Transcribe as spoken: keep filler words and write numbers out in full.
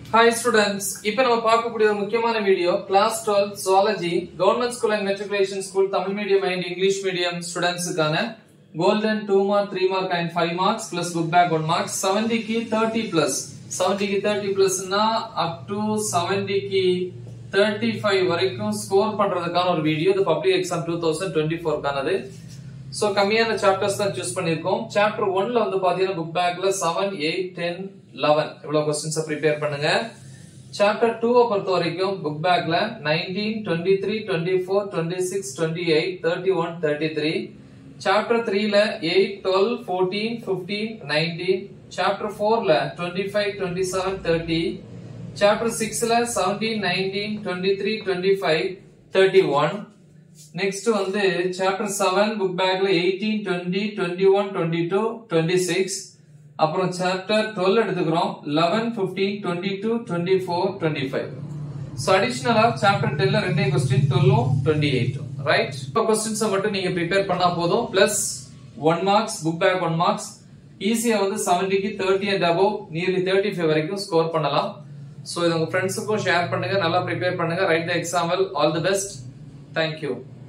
Hi students, இப்போ நம்ம பார்க்கக்கூடிய ஒரு முக்கியமான video class twelve Zoology Government School and Matriculation School Tamil Medium and English Medium students-க்கான golden two mark, three mark and five marks plus book bag one mark seventy க்கு thirty plus seventy க்கு thirty plus னா up to seventy க்கு thirty-five வரைக்கும் score பண்றதுக்கான ஒரு video இது public exam twenty twenty-four கானது. சோ கம்மியான சாப்டர்ஸ் தான் சூஸ் பண்ணிருக்கோம். சாப்டர் one ல வந்து பாத்தீங்கன்னா புக் பேக்ல seven, eight, ten, eleven இவ்வளவு क्वेश्चंस ப்ரிப்பேர் பண்ணுங்க. சாப்டர் two பொறுத்த வரைக்கும் புக் பேக்ல nineteen, twenty-three, twenty-four, twenty-six, twenty-eight, thirty-one, thirty-three. Chapter three ல eight, twelve, fourteen, fifteen, nineteen. Chapter four ல twenty-five, twenty-seven, thirty. Chapter six ல seventeen, nineteen, twenty-three, twenty-five, thirty-one. Next வந்து chapter seven book bagல eighteen, twenty, twenty-one, twenty-two, twenty-six. அப்புறம் chapter twelve எடுத்துக்கிறோம் eleven, fifteen, twenty-two, twenty-four, twenty-five. So additionally chapter ten ல ரெண்டே question twelve, twenty-eight. Right? இப்போ questions மட்டும் நீங்க prepare பண்ணா போதும் plus one marks book bag one marks. ஈஸியா வந்து seventy க்கு thirty and above nearly thirty-five வரைக்கும் ஸ்கோர் பண்ணலாம். So இத உங்க ஃப்ரெண்ட்ஸ்க்கும் ஷேர் பண்ணுங்க, நல்லா prepare பண்ணுங்க. Write the exam well. All the best. Thank you.